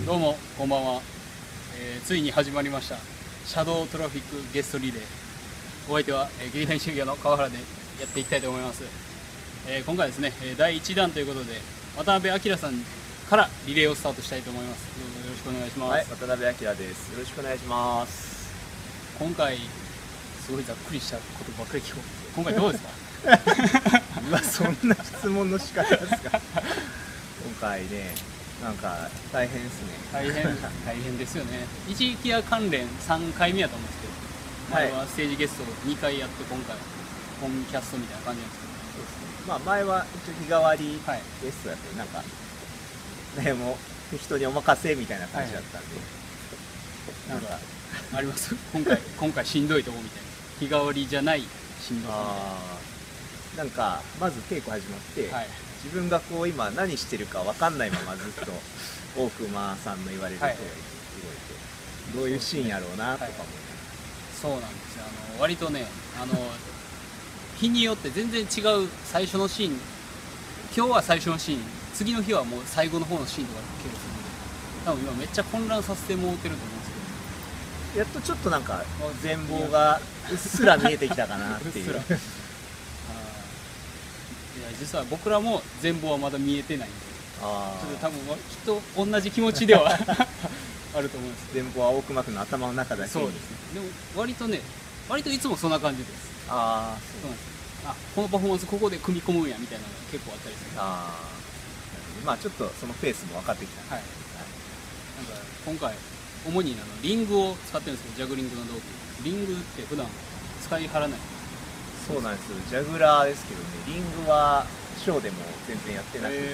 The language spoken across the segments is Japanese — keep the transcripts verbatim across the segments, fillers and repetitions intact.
どうもこんばんは、えー、ついに始まりましたシャドウトラフィックゲストリレー。お相手は、えー、劇団修行の川原でやっていきたいと思います。えー、今回ですねだいいちだんということで渡辺明さんからリレーをスタートしたいと思います。どうぞよろしくお願いします。 はい、渡辺明です。よろしくお願いします。 今回すごいざっくりしたことばっかり聞こう。今回どうですか？ うわ、そんな質問の仕方ですか？今回ね、なんか大変ですね。 大変大変ですよね。一力屋関連さんかいめやと思うんですけど、前はステージゲストをにかいやって、今回本キャストみたいな感じなんですけど、 そうですね。まあ前は一応日替わりゲストやって、なんかね、もう人にお任せみたいな感じだったんで、 はい、なんかあります今回今回しんどいとこみたいな、日替わりじゃないしんどさみたいな。なんかまず稽古始まって、はい、自分がこう今何してるか分かんないままずっと大熊さんの言われるとおり動いて、どういうシーンやろうなとかも、はい、 そうなんですよ。あの割とね、あの日によって全然違う最初のシーン、今日は最初のシーン、次の日はもう最後の方のシーンとか結構するので、多分今めっちゃ混乱させてもらってると思うんですけど、 やっとちょっとなんか全貌がうっすら見えてきたかなっていう。 実は僕らも全貌はまだ見えてないんで、ちょっと多分きっと同じ気持ちではあると思うんです。 全貌は大熊君の頭の中だけに。 そうですね。でも割とね、割といつもそんな感じです。 ああ、 そうなんです。あ、このパフォーマンスここで組み込むんやみたいなのが結構あったりする。 ああ、まあちょっとそのペースも分かってきた。はい。 なんか今回主にあのリングを使ってるんですけど、ジャグリングの道具。リングって普段使いはらない。 そうなんです。ジャグラーですけどね、リングはショーでも全然やってなくて、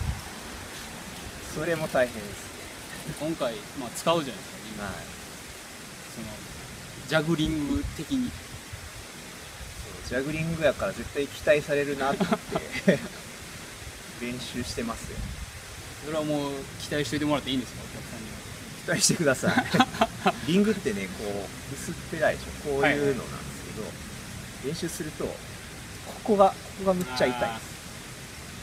それも大変です。 今回、まあ、使うじゃないですか、リング。はい、そのジャグリング的に。 ジャグリングやから絶対期待されるなと思って練習してますよ。 それはもう期待しておいてもらっていいんですか、お客さんには。 期待してください。リングってね、こう薄っぺらいでしょ、こういうのなんですけど、はいはい、練習するとここがここがむっちゃ痛いです。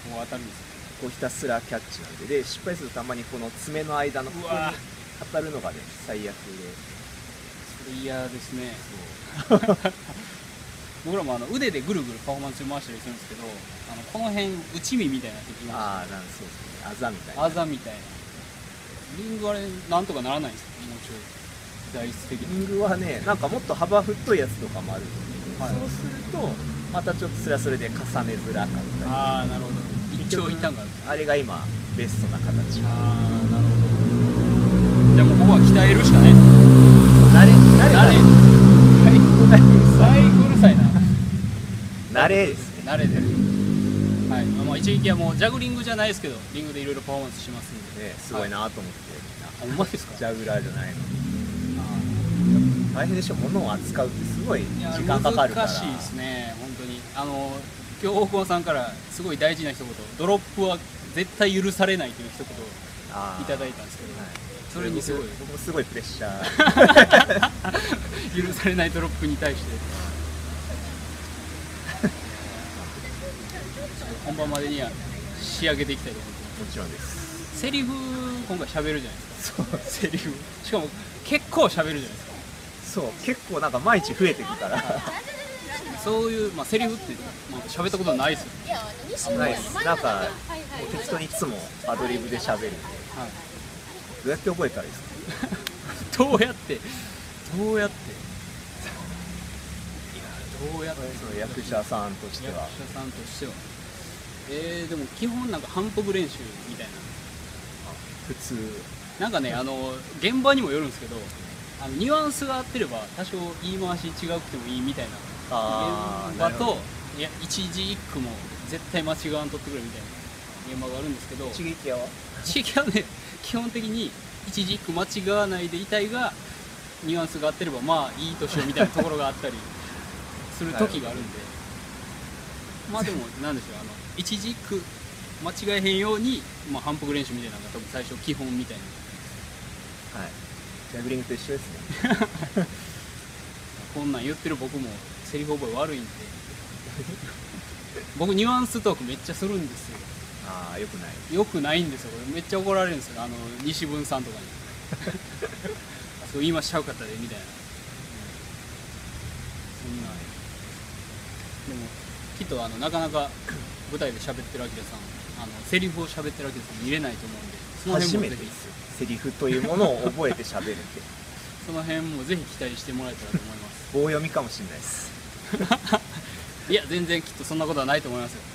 もう当たるんですね。 こうひたすらキャッチなんで、で失敗するとたまにこの爪の間のここに当たるのがね最悪で、 それ嫌ですね。僕らもあの腕でぐるぐるパフォーマンス回したりするんですけど、あのこの辺内身みたいになってきました。 ああ、なんそうですね、あざみたいな。 あざみたいな。リングあれなんとかならないんですか、もうちょい材質的に。 リングはね、なんかもっと幅太いやつとかもあるので、はい、そうするとまたちょっとそれはそれで重ねづらかったり。 ああ、なるほど。一長一短がある。 あれが今ベストな形。 ああ、なるほど。じゃあもうここは鍛えるしかない。 慣れ慣れ慣れ最高うるさいな。 慣れですね。 慣れてる。はい。まあ一撃はもうジャグリングじゃないですけど、リングでいろいろパフォーマンスしますんで、 ね、すごいなと思って。 あ、ほんまですか？ ジャグラーじゃないのに。大変でしょ、物を扱うってすごい時間かかるから。 難しいですね、本当に。あの今日大久保さんからすごい大事な一言、ドロップは絶対許されないという一言をいただいたんですけど、はい、それにすごい僕もすごいプレッシャー許されないドロップに対して本番までには仕上げていきたいと思ってます。 もちろんです。 セリフ今回喋るじゃないですか。 そう、 セリフしかも結構喋るじゃないですか。 そう、結構なんか毎日増えてくからそういう、まあ、セリフってまあ喋ったことはないですよね。 ないです。なんか適当にいつもアドリブで喋るんで、はい、どうやって覚えたらいいですか？ どうやってどうやっていやどうやってその役者さんとしては役者さんとしてはえー、でも基本なんか反復練習みたいな。 普通なんかね、あの現場にもよるんですけど、あのニュアンスが合ってれば多少言い回し違くてもいいみたいな。 あ現場といや一字一句も絶対間違わんとってくれみたいな現場があるんですけど、 一撃は一撃はね基本的に一字一句間違わないでいたいが、ニュアンスが合ってればまあいいとしようみたいなところがあったりする時があるんでまあでもなんでしょう、あの一字一句間違えへんように、まあ、反復練習みたいなのが多分最初基本みたいな。 はい、ジャグリングと一緒ですねこんなん言ってる僕もセリフ覚え悪いんで僕ニュアンストークめっちゃするんですよ。 ああよくない。 よくないんですよ。これめっちゃ怒られるんですよ、あの西文さんとかにあそう言いましちゃうかったでみたいな、うん、そんなでもきっとあのなかなか舞台で喋ってるアキラさん、あのセリフを喋ってるアキラさん見れないと思うんで、その辺もぜひ初めてですよ、セリフというものを覚えて喋るってその辺もぜひ期待してもらえたらと思います棒読みかもしれないですいや全然きっとそんなことはないと思いますよ。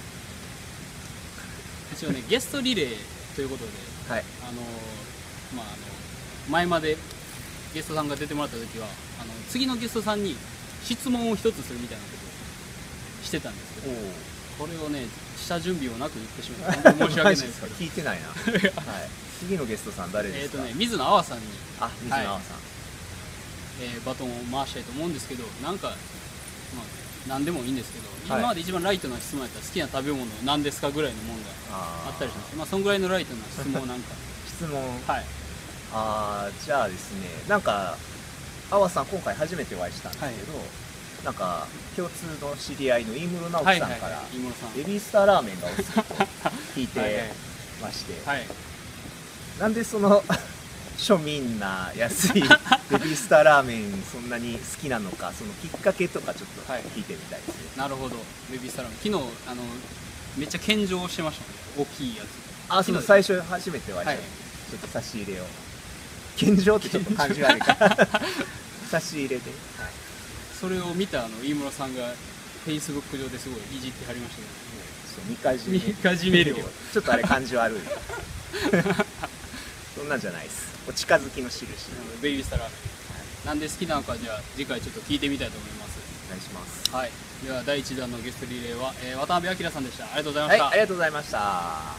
一応ねゲストリレーということで、 はい、 あのまああの前までゲストさんが出てもらった時はあの次のゲストさんに質問を一つするみたいなことをしてたんですけど、これをね下準備をなく言ってしまって本当に申し訳ないですけど聞いてないな、はい、次のゲストさん誰ですか？ えっとね水野あわさんにあ水野あわさん、 はいえー、バトンを回したいと思うんですけど、なんか、まあ、何でもいいんですけど、はい、今まで一番ライトな質問やったら好きな食べ物何ですかぐらいのものがあったりします。まあそんぐらいのライトな質問なんか質問はいあーじゃあですね、なんかあわさん今回初めてお会いしたんですけど、はい、なんか共通の知り合いの飯室直樹さんからベビースターラーメンがお好きと聞いてまして、はいはい、なんでその庶民な安いベビースターラーメンそんなに好きなのか、そのきっかけとかちょっと聞いてみたいですね。 はい、なるほど。ベビースターラーメン昨日あのめっちゃ献上してましたね、大きいやつ。 あその最初初めてお会いした、はい、ちょっと差し入れを献上ってちょっと感じ悪いから差し入れで、はい、 それを見たあの飯村さんがフェイスブック上ですごいいじってはりましたけど、 そうみかじめみかじめ料ちょっとあれ感じ悪いそんなんじゃないです。お近づきの印。 ベビースターラーメン、はい、なんで好きなのか、じゃあ次回ちょっと聞いてみたいと思います。 お願いします。 はい、ではだいいちだんのゲストリレーは、えー、渡辺明さんでした。ありがとうございました。 はい、ありがとうございました。